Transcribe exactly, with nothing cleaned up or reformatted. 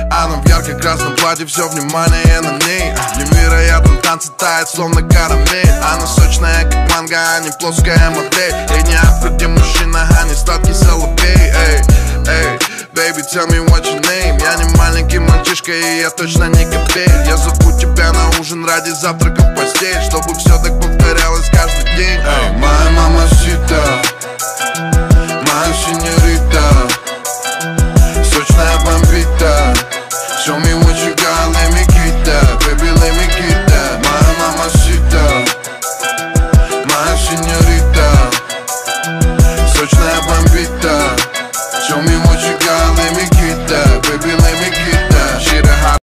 Она в ярко-красном платье, все внимание на ней. Невероятно танцы тает, словно карамель. Она сочная, как манго, а не плоская модель. Ей не Африки мужчина, а не сладкий соловей. Эй, эй, baby, tell me what your name. Я не маленький мальчишка, и я точно не копей. Я зову тебя на ужин ради завтрака в постель, чтобы все так повторилось.